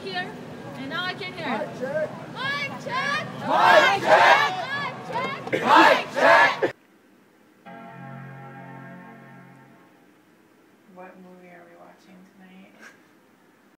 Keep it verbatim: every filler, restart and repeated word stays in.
hear? And now I can hear. Mic check. Mic check. Mic check. Mic check. Mic check.